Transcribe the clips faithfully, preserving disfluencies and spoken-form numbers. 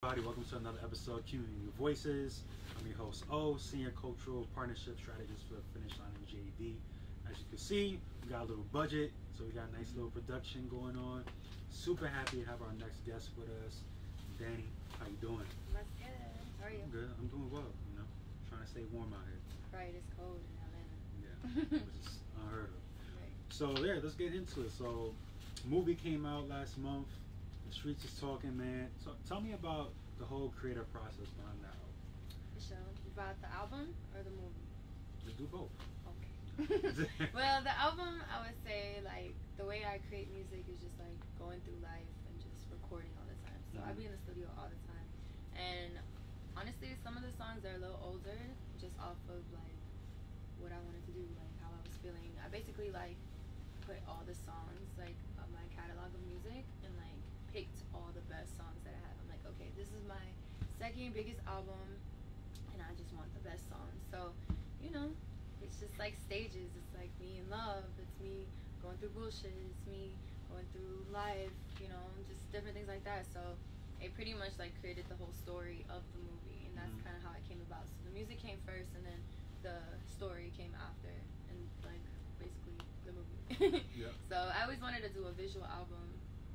Welcome to another episode of Community Voices. I'm your host O, Senior Cultural Partnership Strategist for Finish Line and J D. As you can see, we got a little budget, so we got a nice little production going on. Super happy to have our next guest with us, Danny. How you doing? That's good. How are you? I'm good. I'm doing well. You know, trying to stay warm out here. Right, it's cold in Atlanta. Yeah, which is unheard of. Right. So yeah, let's get into it. So, movie came out last month. The streets is talking, man. So tell me about the whole creative process behind that album. The show about the album or the movie? Just do both. Okay. Well, the album, I would say, like the way I create music is just like going through life and just recording all the time. So mm-hmm. I be in the studio all the time, and honestly, some of the songs are a little older, just off of like what I wanted to do, like how I was feeling. I basically like put all the songs like of my catalog of music and like picked all the best songs that I have. I'm like, okay, this is my second biggest album, and I just want the best songs. So, you know, it's just like stages. It's like me in love. It's me going through bullshit. It's me going through life. You know, just different things like that. So it pretty much like created the whole story of the movie, and that's mm-hmm. kind of how it came about. So the music came first, and then the story came after, and like basically the movie. Yeah. So I always wanted to do a visual album.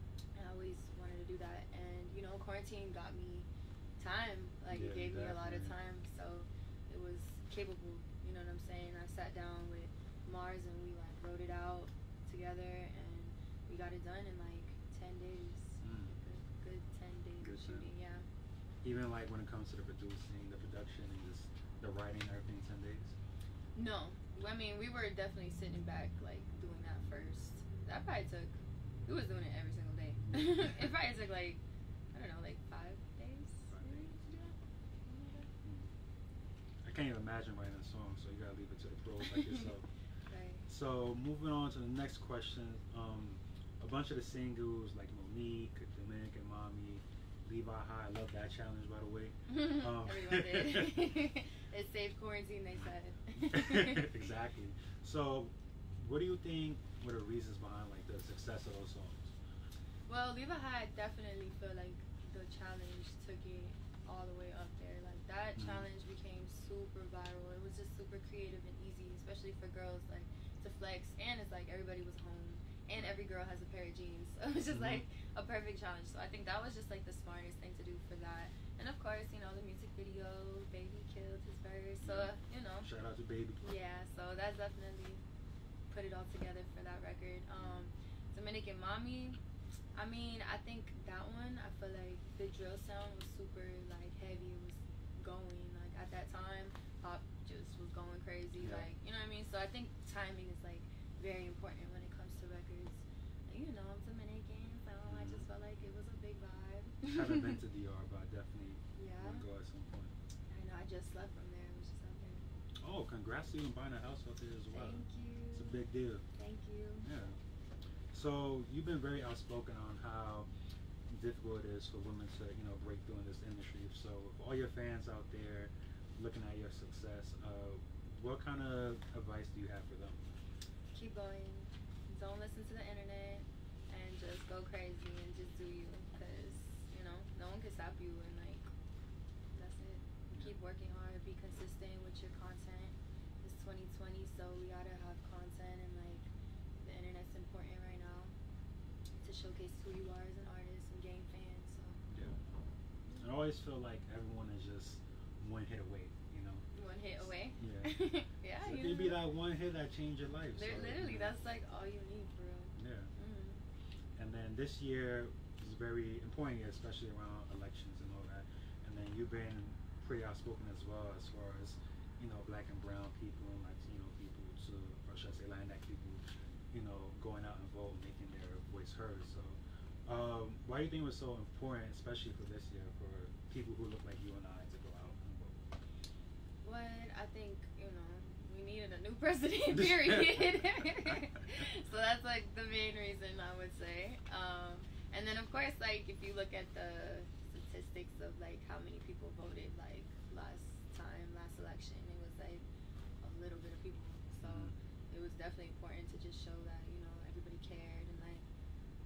I always wanted to do that, and you know, quarantine got me time. Like yeah, it gave definitely. me a lot of time, so it was capable. You know what I'm saying? I sat down with Mars and we like wrote it out together, and we got it done in like ten days. Mm. Like a good ten days good of shooting. time. Yeah. Even like when it comes to the producing, the production, and just the writing, everything, ten days. No, I mean we were definitely sitting back like doing that first. That probably took. We was doing it every single day. It probably took like, I don't know, like five days. Five days. To do that? Mm. I can't even imagine writing a song, so you gotta leave it to the pros like yourself. Right. So moving on to the next question, um, a bunch of the singles like Monique, Dominican Mommy, Levi High. I love that challenge, by the way. Um, Everyone did. It saved quarantine, they said. Exactly. So, what do you think were the reasons behind like the success of those songs? Well, Levi High, I definitely feel like the challenge took it all the way up there. Like that mm-hmm. challenge became super viral. It was just super creative and easy, especially for girls like to flex. And it's like everybody was home, and every girl has a pair of jeans. So it was just mm-hmm. like a perfect challenge. So I think that was just like the smartest thing to do for that. And of course, you know, the music video, Baby killed his verse. So you know, shout out to Baby. Yeah. So that's definitely put it all together for that record. Um, Dominican Mommy, I mean, I think that one, I feel like the drill sound was super like heavy. It was going like at that time, pop just was going crazy. Yeah. Like, you know what I mean? So I think timing is like very important when it comes to records. And, you know, I'm Dominican, so mm-hmm. I just felt like it was a big vibe. I haven't been to D R, but I definitely yeah. want to go at some point. I know, I just left from there. I was just out there. Oh, congrats to you on buying a house out there as well. Thank you. It's a big deal. Thank you. Yeah. So you've been very outspoken on how difficult it is for women to, you know, break through in this industry. So for all your fans out there looking at your success, uh, what kind of advice do you have for them? Keep going. Don't listen to the internet, and just go crazy and just do you. Because, you know, no one can stop you, and like, that's it. Keep working hard, be consistent with your content. It's twenty twenty, so we gotta have content, and like the internet's important right now to showcase who you are as an artist and gain fans. So yeah, I always feel like everyone is just one hit away, you know. One hit away. Yeah. Yeah. So you maybe know. that one hit that changed your life. So, literally, you know. that's like all you need, for real. Yeah. Mm-hmm. And then this year is very important year, especially around elections and all that. And then you've been pretty outspoken as well as far as, you know, black and brown people and Latino people to, or should I say Latinx people, you know, going out and vote, making their voice heard. So um, why do you think it was so important, especially for this year, for people who look like you and I to go out and vote? What I think, you know, we needed a new president, period. So that's like the main reason, I would say. Um, and then of course, like if you look at the statistics of like how many people voted like last time, last election, it was like a little bit of people. So mm-hmm. it was definitely important to just show that, you know, everybody cared, and like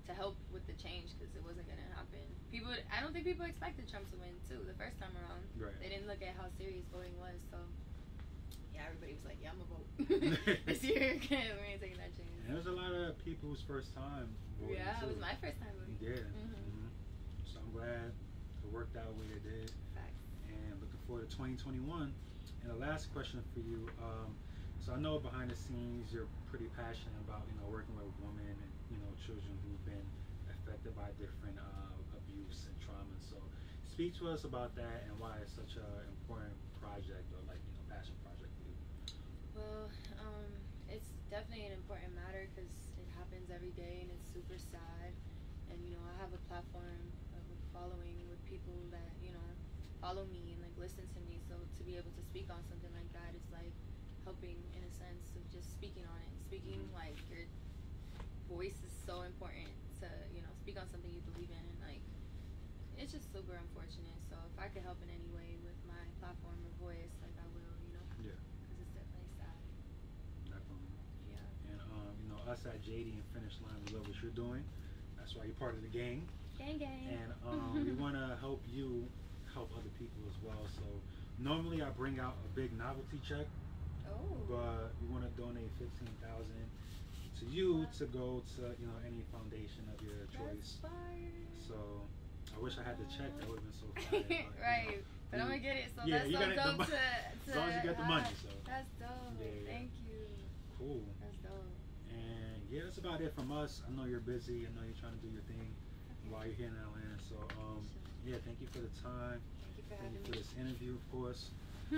to help with the change because it wasn't gonna happen. People, I don't think people expected Trump to win too the first time around. Right. They didn't look at how serious voting was, so yeah, everybody was like, "Yeah, I'm gonna vote this year." We ain't taking that chance. And it was a lot of people's first time voting. Yeah, too. it was my first time voting. Yeah. Mm-hmm. Mm-hmm. So I'm glad it worked out the way it did. Facts. And looking forward to twenty twenty-one. And the last question for you. Um, so I know behind the scenes you're pretty passionate about, you know, working with women and, you know, children who've been affected by different uh, abuse and trauma. So speak to us about that and why it's such an important project or like, you know, passion project for you. Well, um, it's definitely an important matter because it happens every day and it's super sad. And, you know, I have a platform of a following with people that, you know, follow me and like listen to me. So to be able to speak on something like that is like helping in a sense of just speaking on it. Speaking like your voice is so important to, you know, speak on something you believe in, and like it's just super unfortunate. So if I could help in any way with my platform or voice, like I will, you know. Yeah. Because it's definitely sad. Definitely. Yeah. And um, you know, us at J D and Finish Line, we love what you're doing. That's why you're part of the gang. Gang gang. And um, we want to help you help other people as well. So normally I bring out a big novelty check. Oh. But we want to donate fifteen thousand dollars to you to go to, you know, any foundation of your choice. That's fire. So I wish I had the check. That would have been so fire. But, you right. know, but I'm gonna get it. So yeah, that's you so got it, dope the, to, to as long as you get the money. So that's dope. Yeah, yeah. Thank you. Cool. That's dope. And yeah, that's about it from us. I know you're busy. I know you're trying to do your thing while you're here in Atlanta. So um, yeah, thank you for the time. Thank you for Thank having you for me. this interview, of course.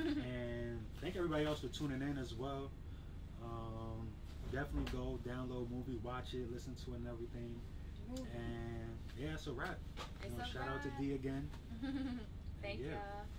And thank everybody else for tuning in as well. Um, definitely go download movie, watch it, listen to it and everything. Movie. And yeah, it's a wrap. It's You know, a shout out to wrap. D again. Thank yeah. y'all.